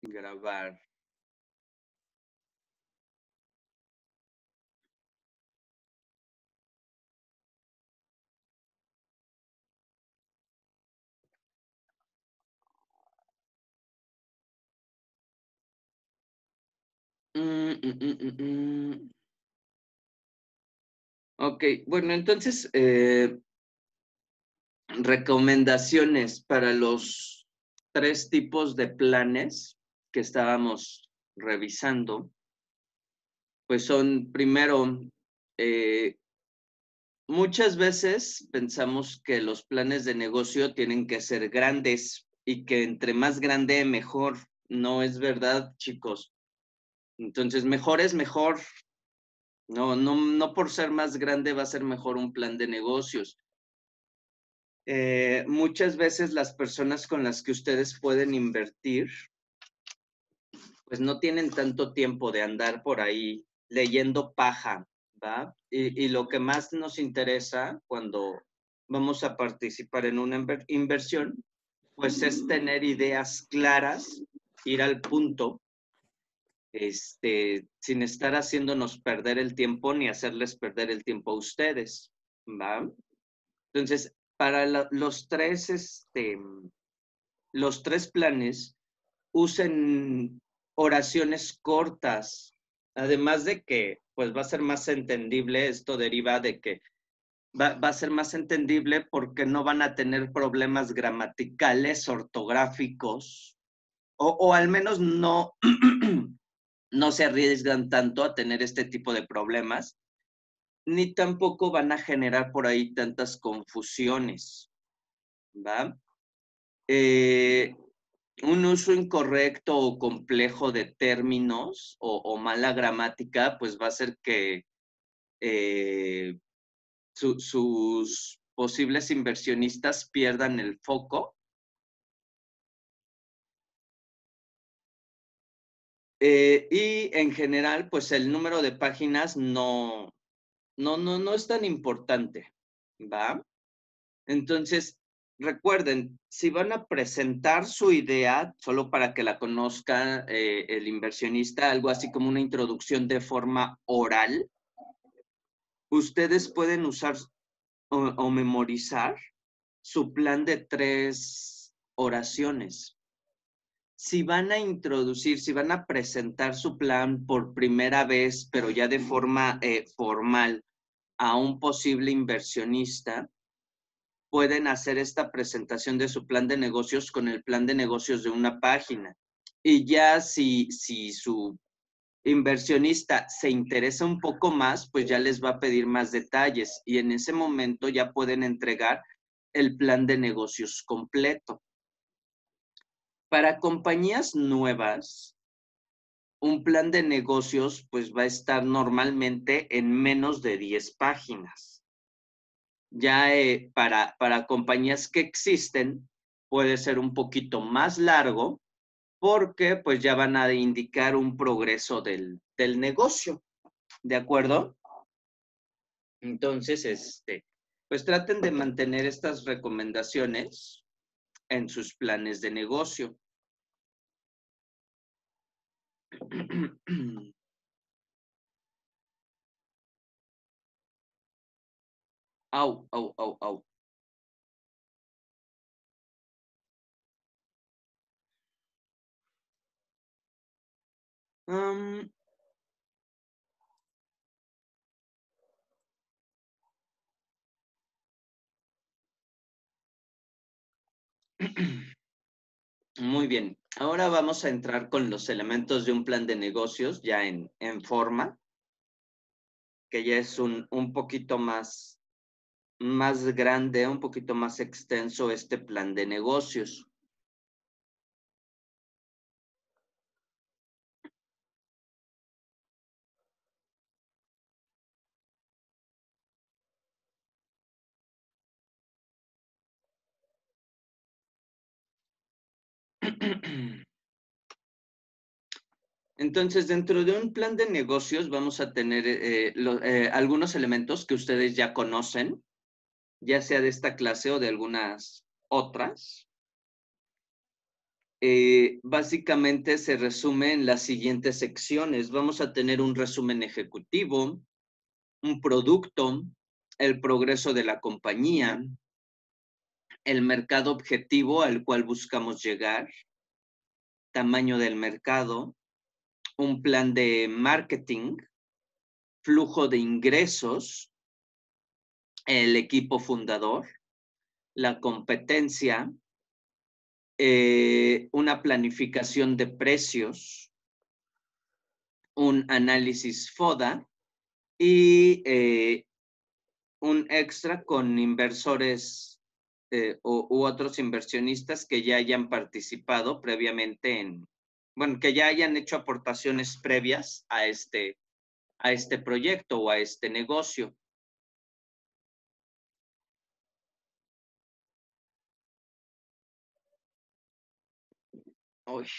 Grabar. Ok, bueno, entonces, recomendaciones para los 3 tipos de planes que estábamos revisando, pues son, primero, muchas veces pensamos que los planes de negocio tienen que ser grandes y que entre más grande, mejor. No es verdad, chicos. Entonces, mejor es mejor. No por ser más grande va a ser mejor un plan de negocios. Muchas veces las personas con las que ustedes pueden invertir, pues no tienen tanto tiempo de andar por ahí leyendo paja, ¿va? Y lo que más nos interesa cuando vamos a participar en una inversión, pues es tener ideas claras, ir al punto, sin estar haciéndonos perder el tiempo ni hacerles perder el tiempo a ustedes, ¿va? Entonces, para los tres planes, usen oraciones cortas, además de que pues va a ser más entendible, esto deriva de que va a ser más entendible porque no van a tener problemas gramaticales, ortográficos, o al menos no, no se arriesgan tanto a tener este tipo de problemas, ni tampoco van a generar por ahí tantas confusiones, ¿va? Eh, un uso incorrecto o complejo de términos o mala gramática, pues va a hacer que sus posibles inversionistas pierdan el foco. Y en general, pues el número de páginas no es tan importante, ¿va? Entonces, recuerden, si van a presentar su idea, solo para que la conozca el inversionista, algo así como una introducción de forma oral, ustedes pueden usar o memorizar su plan de 3 oraciones. Si van a introducir, si van a presentar su plan por primera vez, pero ya de forma formal a un posible inversionista, pueden hacer esta presentación de su plan de negocios con el plan de negocios de una página. Y ya si su inversionista se interesa un poco más, pues ya les va a pedir más detalles y en ese momento ya pueden entregar el plan de negocios completo. Para compañías nuevas, un plan de negocios pues va a estar normalmente en menos de 10 páginas. Ya para compañías que existen puede ser un poquito más largo porque pues ya van a indicar un progreso del negocio, ¿de acuerdo? Entonces, pues traten de mantener estas recomendaciones en sus planes de negocio. Au, au, au, au. Um, Muy bien. Ahora vamos a entrar con los elementos de un plan de negocios ya en forma, que ya es un poquito más grande, un poquito más extenso este plan de negocios. Entonces, dentro de un plan de negocios vamos a tener algunos elementos que ustedes ya conocen, ya sea de esta clase o de algunas otras. básicamente se resume en las siguientes secciones. Vamos a tener un resumen ejecutivo, un producto, el progreso de la compañía, el mercado objetivo al cual buscamos llegar, tamaño del mercado, un plan de marketing, flujo de ingresos, el equipo fundador, la competencia, una planificación de precios, un análisis FODA y un extra con inversores u otros inversionistas que ya hayan participado previamente bueno, que ya hayan hecho aportaciones previas a este proyecto o a este negocio. Uy.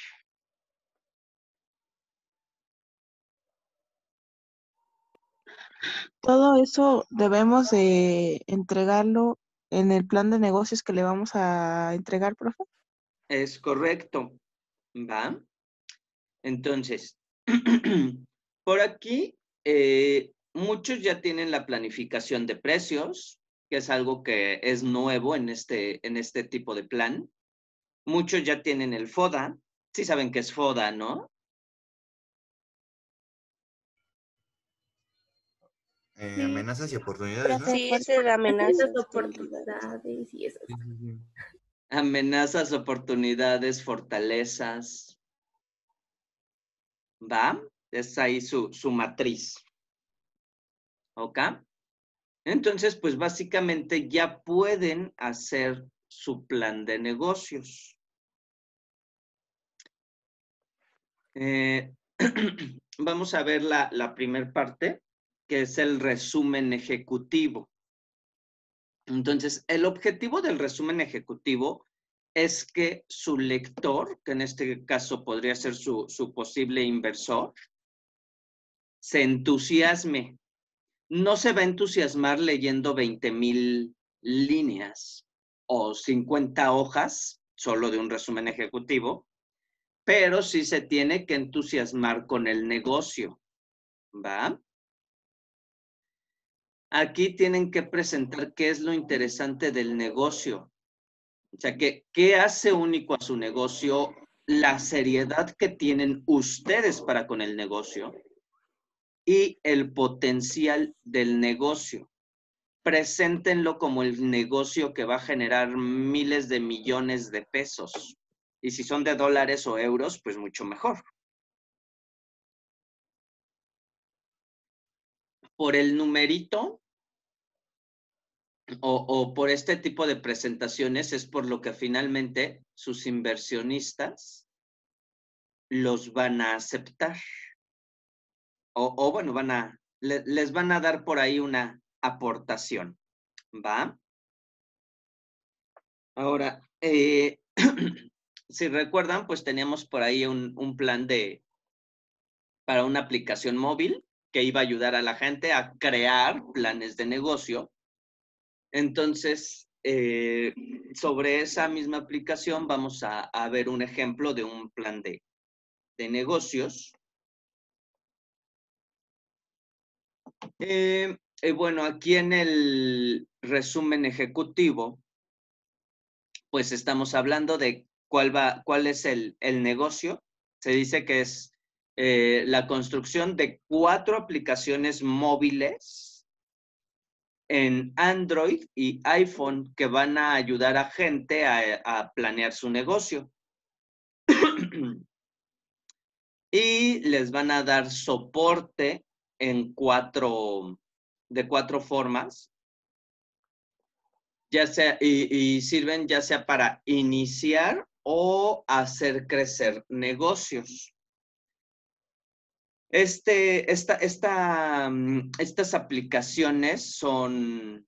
Todo eso debemos de entregarlo en el plan de negocios que le vamos a entregar, profe. Es correcto, ¿va? Entonces, por aquí, muchos ya tienen la planificación de precios, que es algo que es nuevo en este tipo de plan. Muchos ya tienen el FODA. Sí saben qué es FODA, ¿no? Sí, amenazas y oportunidades, ¿no? Profe, Sí, ¿cuál ese de es amenazas. las Oportunidades y eso. Sí, sí, sí. Amenazas, oportunidades, fortalezas. ¿Va? Es ahí su matriz. ¿Ok? Entonces, pues básicamente ya pueden hacer su plan de negocios. Vamos a ver la primer parte, que es el resumen ejecutivo. Entonces, el objetivo del resumen ejecutivo es que su lector, que en este caso podría ser su posible inversor, se entusiasme. No se va a entusiasmar leyendo 20,000 líneas o 50 hojas solo de un resumen ejecutivo, pero sí se tiene que entusiasmar con el negocio, ¿va? Aquí tienen que presentar qué es lo interesante del negocio. O sea, ¿qué hace único a su negocio? La seriedad que tienen ustedes para con el negocio y el potencial del negocio. Preséntenlo como el negocio que va a generar miles de millones de pesos. Y si son de dólares o euros, pues mucho mejor. Por el numerito o por este tipo de presentaciones es por lo que finalmente sus inversionistas los van a aceptar. O bueno, les van a dar por ahí una aportación, ¿va? Ahora, si recuerdan, pues teníamos por ahí un plan para una aplicación móvil que iba a ayudar a la gente a crear planes de negocio. Entonces, sobre esa misma aplicación vamos a ver un ejemplo de un plan de negocios. Bueno, aquí en el resumen ejecutivo, pues estamos hablando de cuál es el negocio. Se dice que es la construcción de 4 aplicaciones móviles en Android y iPhone que van a ayudar a gente a planear su negocio. Y les van a dar soporte de 4 formas, ya sea, y sirven ya sea para iniciar o hacer crecer negocios. Estas aplicaciones son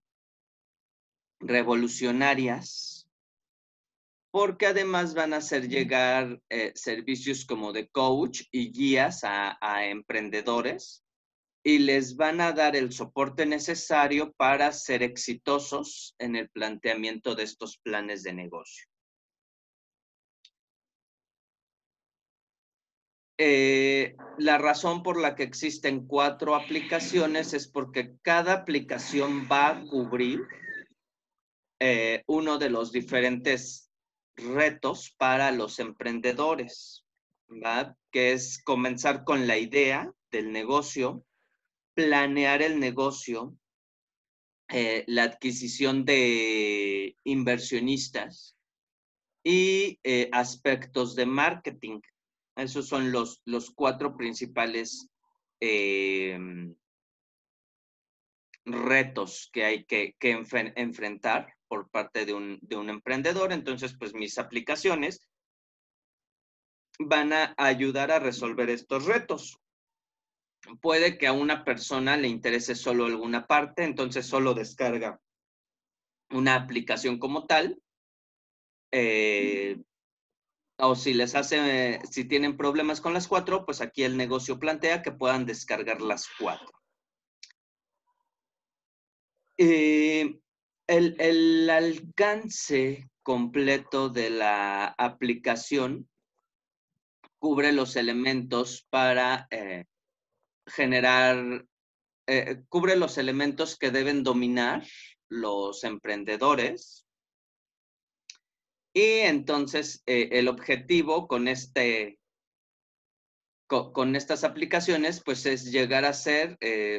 revolucionarias porque además van a hacer llegar servicios como de coach y guías a emprendedores y les van a dar el soporte necesario para ser exitosos en el planteamiento de estos planes de negocio. la razón por la que existen 4 aplicaciones es porque cada aplicación va a cubrir uno de los diferentes retos para los emprendedores, ¿va? Que es comenzar con la idea del negocio, planear el negocio, la adquisición de inversionistas y aspectos de marketing. Esos son los 4 principales retos que hay que enfrentar por parte de un emprendedor. Entonces, pues mis aplicaciones van a ayudar a resolver estos retos. Puede que a una persona le interese solo alguna parte, entonces solo descarga una aplicación como tal. O si les hace, si tienen problemas con las 4, pues aquí el negocio plantea que puedan descargar las 4. El alcance completo de la aplicación cubre los elementos para cubre los elementos que deben dominar los emprendedores. Y entonces el objetivo con estas aplicaciones, pues es llegar a ser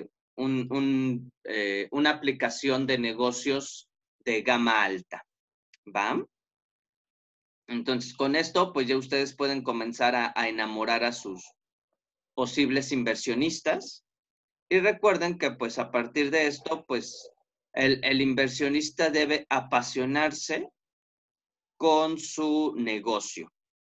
una aplicación de negocios de gama alta, ¿va? Entonces, con esto, pues ya ustedes pueden comenzar a enamorar a sus posibles inversionistas. Y recuerden que, pues, a partir de esto, pues, el inversionista debe apasionarse con su negocio.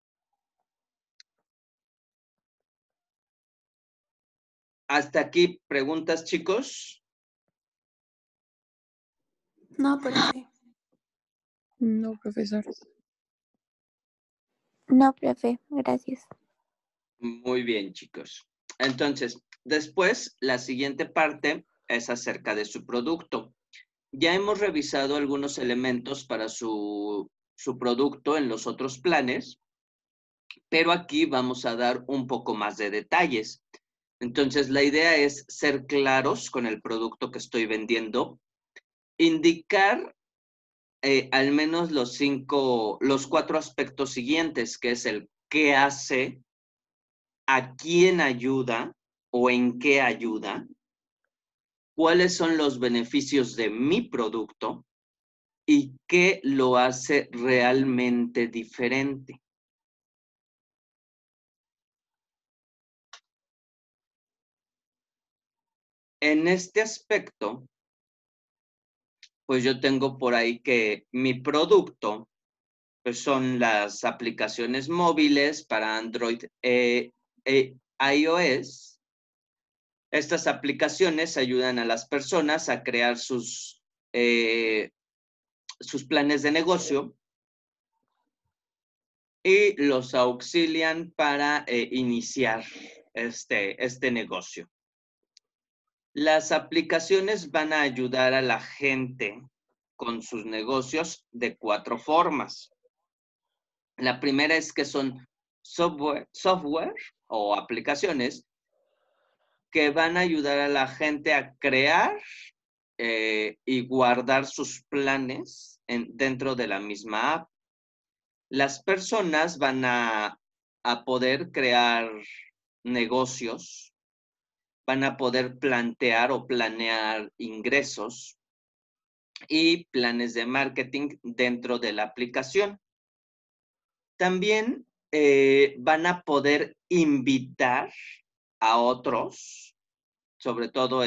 Hasta aquí, preguntas, chicos. No, profe. No, profesor. No, profe, gracias. Muy bien, chicos. Entonces, después, la siguiente parte es acerca de su producto. Ya hemos revisado algunos elementos para su producto en los otros planes, pero aquí vamos a dar un poco más de detalles. Entonces, la idea es ser claros con el producto que estoy vendiendo, indicar al menos los 4 aspectos siguientes, que es el qué hace, a quién ayuda o en qué ayuda, cuáles son los beneficios de mi producto y qué lo hace realmente diferente. En este aspecto, pues yo tengo por ahí que mi producto pues son las aplicaciones móviles para Android e iOS. Estas aplicaciones ayudan a las personas a crear sus planes de negocio y los auxilian para iniciar este negocio. Las aplicaciones van a ayudar a la gente con sus negocios de 4 formas. La primera es que son software o aplicaciones que van a ayudar a la gente a crear y guardar sus planes dentro de la misma app. Las personas van a poder crear negocios, van a poder plantear o planear ingresos y planes de marketing dentro de la aplicación. También van a poder invitar a otros, sobre todo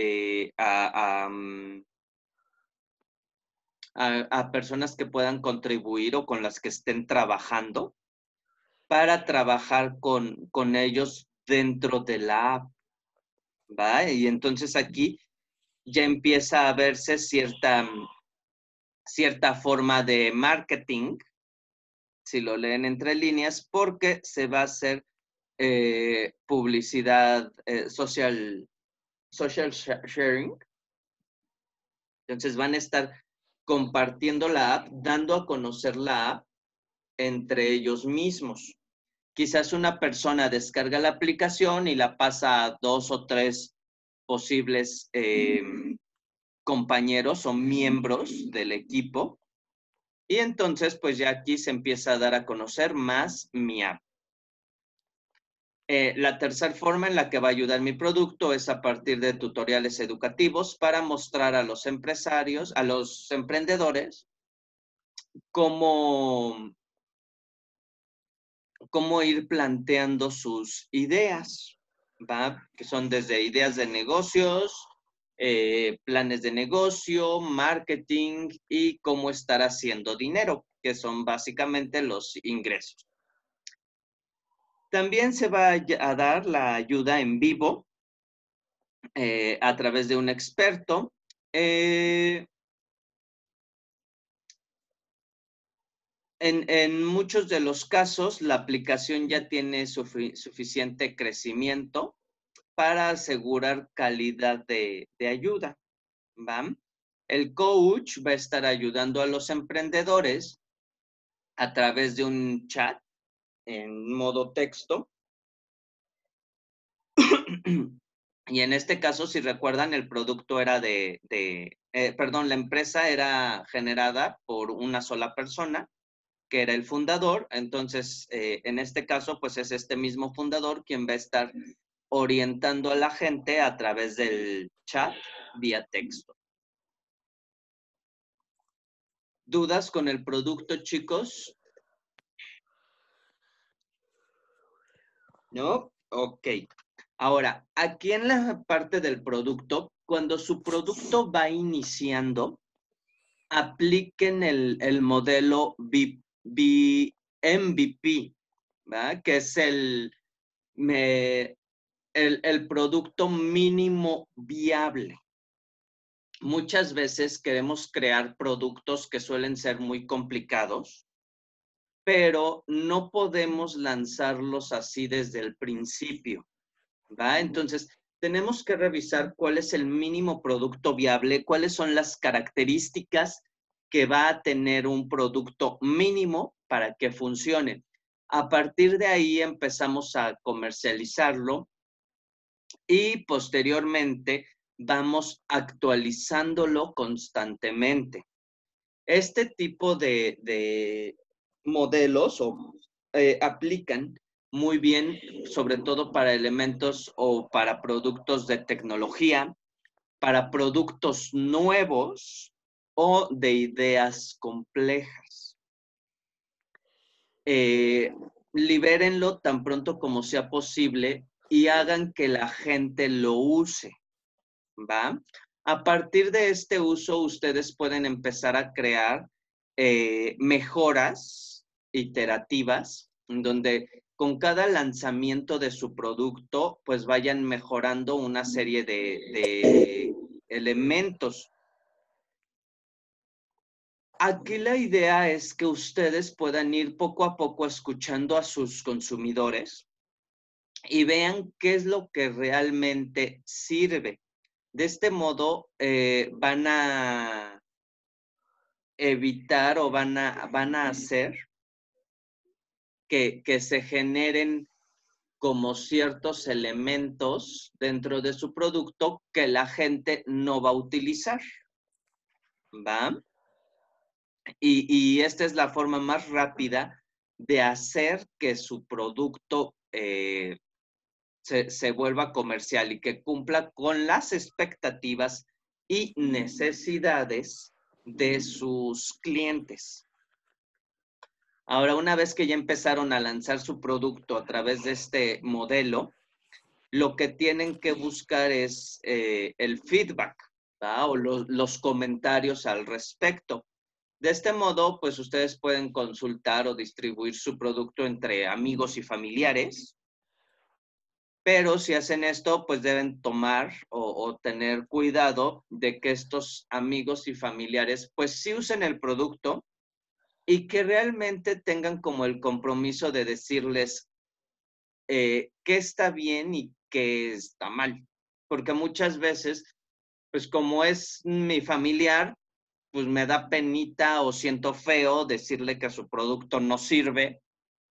a personas que puedan contribuir o con las que estén trabajando para trabajar con ellos dentro de la app, ¿va? Y entonces aquí ya empieza a verse cierta forma de marketing, si lo leen entre líneas, porque se va a hacer publicidad, social sharing. Entonces van a estar compartiendo la app, dando a conocer la app entre ellos mismos. Quizás una persona descarga la aplicación y la pasa a 2 o 3 posibles compañeros o miembros del equipo. Y entonces, pues ya aquí se empieza a dar a conocer más mi app. La tercera forma en la que va a ayudar mi producto es a partir de tutoriales educativos para mostrar a los empresarios, a los emprendedores, cómo ir planteando sus ideas, ¿va? Que son desde ideas de negocios, planes de negocio, marketing y cómo estar haciendo dinero, que son básicamente los ingresos. También se va a dar la ayuda en vivo a través de un experto. En muchos de los casos, la aplicación ya tiene suficiente crecimiento para asegurar calidad de ayuda, ¿va? El coach va a estar ayudando a los emprendedores a través de un chat en modo texto. Y en este caso, si recuerdan, el producto era la empresa era generada por una sola persona, que era el fundador. Entonces, en este caso, pues es este mismo fundador quien va a estar orientando a la gente a través del chat vía texto. ¿Dudas con el producto, chicos? ¿No? Ok. Ahora, aquí en la parte del producto, cuando su producto va iniciando, apliquen el modelo MVP, ¿verdad? Que es el producto mínimo viable. Muchas veces queremos crear productos que suelen ser muy complicados, pero no podemos lanzarlos así desde el principio, ¿va? Entonces, tenemos que revisar cuál es el mínimo producto viable, cuáles son las características que va a tener un producto mínimo para que funcione. A partir de ahí empezamos a comercializarlo y posteriormente vamos actualizándolo constantemente. Este tipo de modelos aplican muy bien, sobre todo para elementos o para productos de tecnología, para productos nuevos o de ideas complejas. Libérenlo tan pronto como sea posible y hagan que la gente lo use, ¿va? A partir de este uso, ustedes pueden empezar a crear mejoras iterativas, donde con cada lanzamiento de su producto, pues vayan mejorando una serie de elementos. Aquí la idea es que ustedes puedan ir poco a poco escuchando a sus consumidores y vean qué es lo que realmente sirve. De este modo, van a evitar o van a hacer que se generen como ciertos elementos dentro de su producto que la gente no va a utilizar, ¿va? Y esta es la forma más rápida de hacer que su producto se vuelva comercial y que cumpla con las expectativas y necesidades de sus clientes. Ahora, una vez que ya empezaron a lanzar su producto a través de este modelo, lo que tienen que buscar es el feedback, ¿va? O los comentarios al respecto. De este modo, pues ustedes pueden consultar o distribuir su producto entre amigos y familiares, pero si hacen esto, pues deben tomar o tener cuidado de que estos amigos y familiares, pues sí usen el producto y que realmente tengan como el compromiso de decirles qué está bien y qué está mal. Porque muchas veces, pues como es mi familiar, pues me da penita o siento feo decirle que su producto no sirve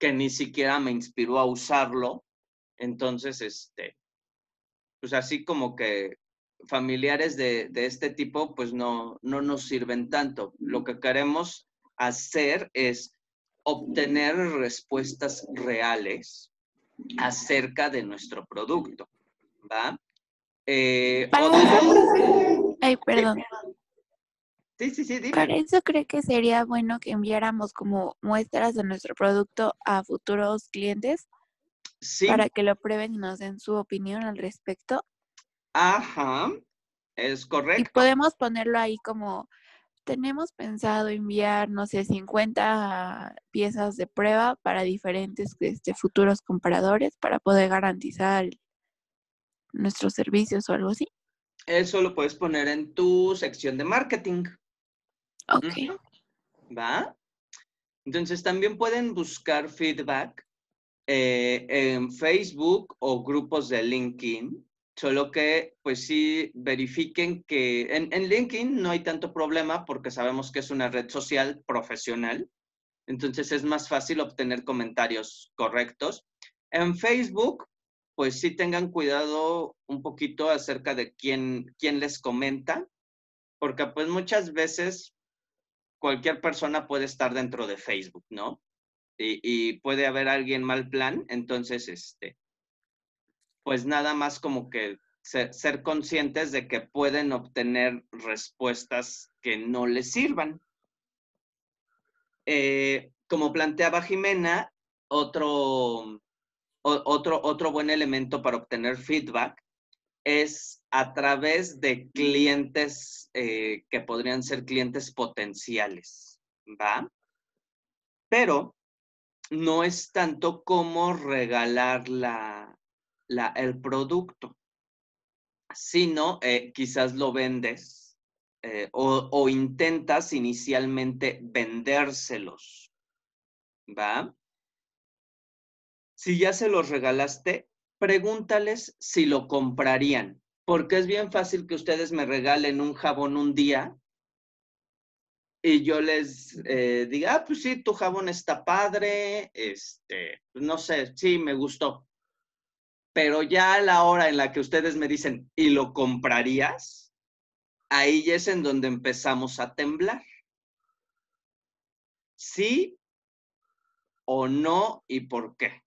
que ni siquiera me inspiró a usarlo. Entonces, pues así como que familiares de este tipo, pues no nos sirven tanto. Lo que queremos hacer es obtener respuestas reales acerca de nuestro producto, ¿va? Para Otra... eso, profe. Ay, perdón. Sí, dime. Para eso creo que sería bueno que enviáramos como muestras de nuestro producto a futuros clientes Sí, para que lo prueben y nos den su opinión al respecto. ajá, es Y correcto. podemos ponerlo ahí como, tenemos pensado enviar, no sé, 50 piezas de prueba para diferentes futuros compradores para poder garantizar nuestros servicios o algo así. Eso lo puedes poner en tu sección de marketing. Ok. Ujú, ¿va? Entonces también pueden buscar feedback en Facebook o grupos de LinkedIn, solo que pues sí verifiquen que en LinkedIn no hay tanto problema porque sabemos que es una red social profesional, entonces es más fácil obtener comentarios correctos. En Facebook, pues sí tengan cuidado un poquito acerca de quién les comenta, porque pues muchas veces cualquier persona puede estar dentro de Facebook, ¿no? Y puede haber alguien mal plan, entonces, pues nada más como que ser conscientes de que pueden obtener respuestas que no les sirvan. Como planteaba Jimena, otro buen elemento para obtener feedback es a través de clientes que podrían ser clientes potenciales, ¿va? Pero no es tanto como regalar el producto, sino quizás lo vendes o intentas inicialmente vendérselos, ¿va? Si ya se los regalaste, pregúntales si lo comprarían, porque es bien fácil que ustedes me regalen un jabón un día y yo les diga, pues sí, tu jabón está padre, pues no sé, sí, me gustó. Pero ya a la hora en la que ustedes me dicen, ¿y lo comprarías? Ahí ya es en donde empezamos a temblar. ¿Sí o no y por qué?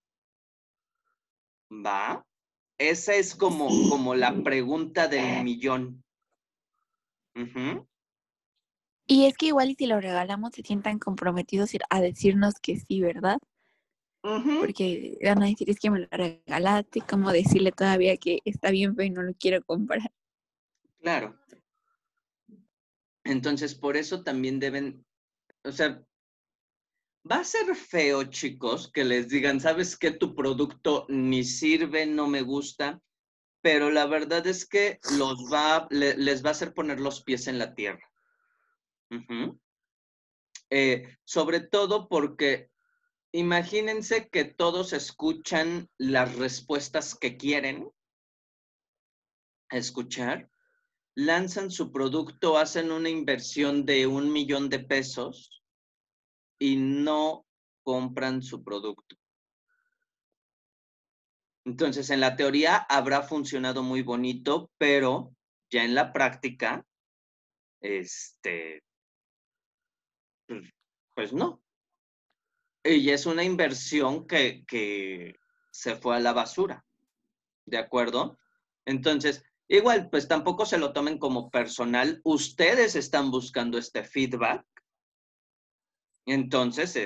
¿Va? Esa es como la pregunta del millón. Ujú. Y es que igual y si lo regalamos se sientan comprometidos a decirnos que sí, ¿verdad? Ujú. Porque van a decir, es que me lo regalaste, como decirle todavía que está bien feo y no lo quiero comprar. Claro. Entonces, por eso también deben, o sea, va a ser feo, chicos, que les digan, ¿sabes qué? Tu producto ni sirve, no me gusta, pero la verdad es que les va a hacer poner los pies en la tierra. Ujú. Sobre todo porque imagínense que todos escuchan las respuestas que quieren escuchar, lanzan su producto, hacen una inversión de 1,000,000 de pesos y no compran su producto. Entonces, en la teoría habrá funcionado muy bonito, pero ya en la práctica, pues no. Y es una inversión que se fue a la basura, ¿de acuerdo? Entonces, igual, pues tampoco se lo tomen como personal. Ustedes están buscando este feedback. Entonces,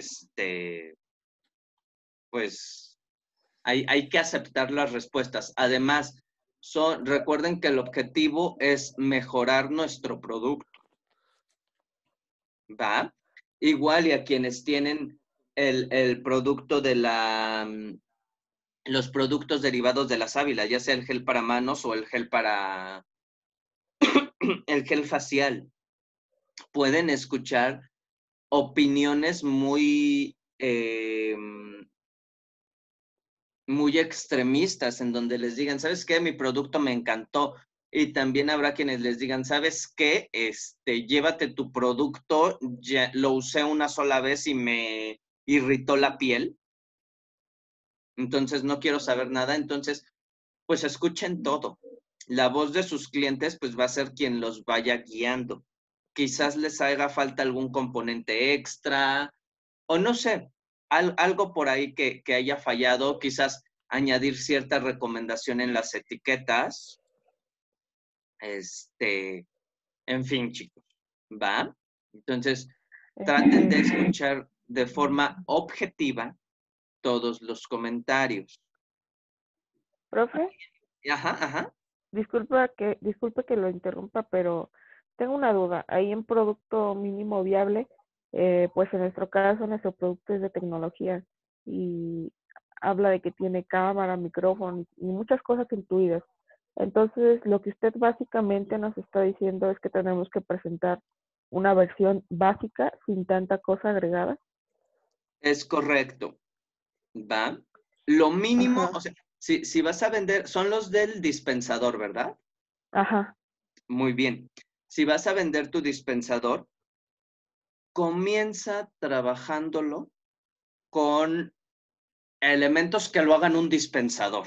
pues hay que aceptar las respuestas. Además, recuerden que el objetivo es mejorar nuestro producto, ¿va? Igual y a quienes tienen el producto de los productos derivados de la sábila, ya sea el gel para manos o el gel el gel facial, pueden escuchar opiniones muy extremistas en donde les digan, ¿sabes qué? Mi producto me encantó. Y también habrá quienes les digan, ¿sabes qué? Llévate tu producto, ya lo usé una sola vez y me irritó la piel. entonces no quiero saber nada, entonces pues escuchen todo. La voz de sus clientes pues va a ser quien los vaya guiando. Quizás les haga falta algún componente extra o no sé, algo por ahí que haya fallado, quizás añadir cierta recomendación en las etiquetas. En fin, chicos, ¿va? Entonces, traten de escuchar de forma objetiva todos los comentarios. Profe, Ajá, ajá. disculpe que lo interrumpa, pero tengo una duda. Ahí en producto mínimo viable, pues en nuestro caso, nuestro producto es de tecnología y habla de que tiene cámara, micrófono y muchas cosas incluidas. Entonces, lo que usted básicamente nos está diciendo es que tenemos que presentar una versión básica sin tanta cosa agregada. Es correcto, ¿va? Lo mínimo, Ajá, o sea, si vas a vender, son los del dispensador, ¿verdad? ajá. Muy bien. Si vas a vender tu dispensador, comienza trabajándolo con elementos que lo hagan un dispensador,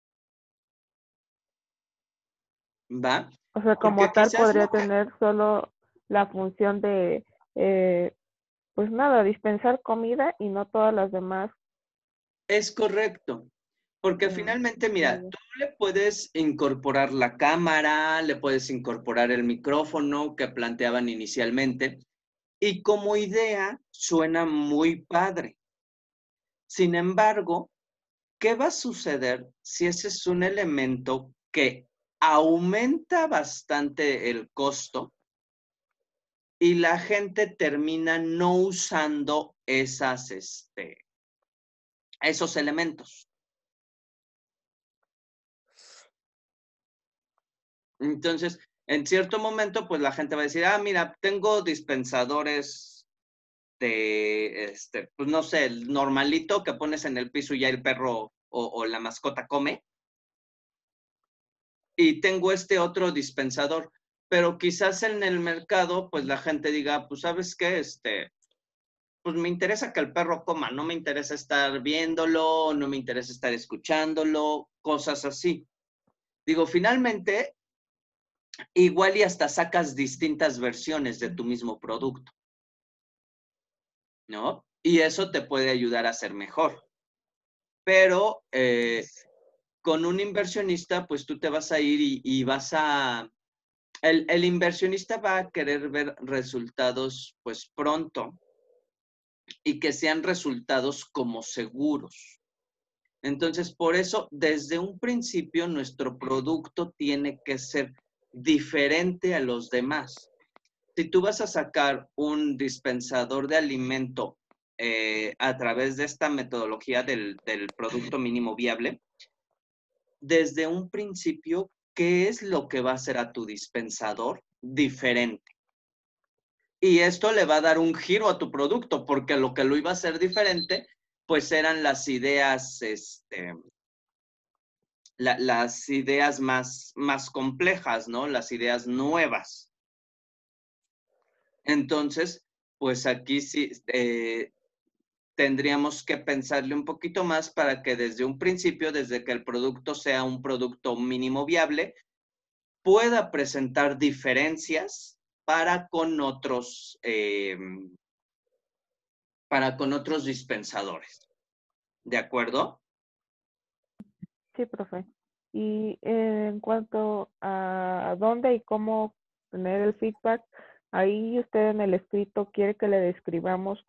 ¿va? O sea, como Porque tal quizás podría lo que tener solo la función de, pues nada, dispensar comida y no todas las demás. es correcto. Porque finalmente, mira, Ya. tú le puedes incorporar la cámara, le puedes incorporar el micrófono que planteaban inicialmente, y como idea suena muy padre. Sin embargo, ¿qué va a suceder si ese es un elemento que aumenta bastante el costo y la gente termina no usando esos elementos? Entonces, en cierto momento, pues la gente va a decir, ah, mira, tengo dispensadores pues no sé, el normalito que pones en el piso y ya el perro o la mascota come. Y tengo este otro dispensador, pero quizás en el mercado, pues la gente diga, pues sabes qué, pues me interesa que el perro coma, no me interesa estar viéndolo, no me interesa estar escuchándolo, cosas así. Digo, finalmente, igual y hasta sacas distintas versiones de tu mismo producto, ¿no? Y eso te puede ayudar a ser mejor. Pero con un inversionista, pues tú te vas a ir y vas a... El inversionista va a querer ver resultados pues pronto y que sean resultados como seguros. Entonces, por eso, desde un principio, nuestro producto tiene que ser diferente a los demás. Si tú vas a sacar un dispensador de alimento a través de esta metodología del producto mínimo viable, desde un principio, ¿qué es lo que va a hacer a tu dispensador diferente? Y esto le va a dar un giro a tu producto, porque lo que lo iba a hacer diferente, pues eran las ideas, las ideas más complejas, ¿no? Las ideas nuevas. Entonces, pues aquí sí tendríamos que pensarle un poquito más para que desde un principio, desde que el producto sea un producto mínimo viable, pueda presentar diferencias para con otros dispensadores. ¿De acuerdo? Sí, profe. Y en cuanto a dónde y cómo tener el feedback, ahí usted en el escrito quiere que le describamos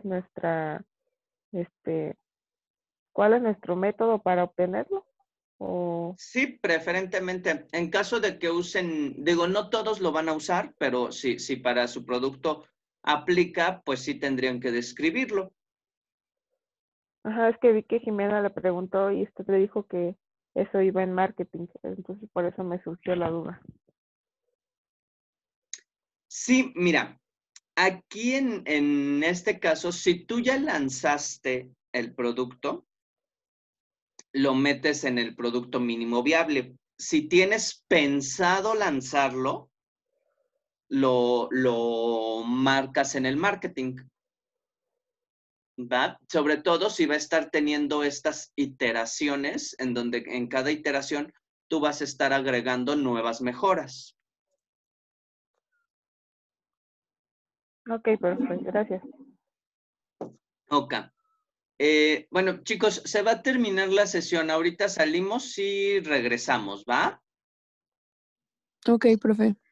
este, cuál es nuestro método para obtenerlo. O, Sí, preferentemente. En caso de que usen, digo, no todos lo van a usar, pero si para su producto aplica, pues sí tendrían que describirlo. ajá, es que vi que Jimena le preguntó y usted le dijo que eso iba en marketing, entonces por eso me surgió la duda. Sí, mira, aquí en este caso, si tú ya lanzaste el producto, lo metes en el producto mínimo viable. Si tienes pensado lanzarlo, lo marcas en el marketing. ¿va? Sobre todo si va a estar teniendo estas iteraciones, en donde en cada iteración tú vas a estar agregando nuevas mejoras. Ok, perfecto, gracias. Ok. Bueno, chicos, se va a terminar la sesión. Ahorita salimos y regresamos, ¿va? Ok, profe.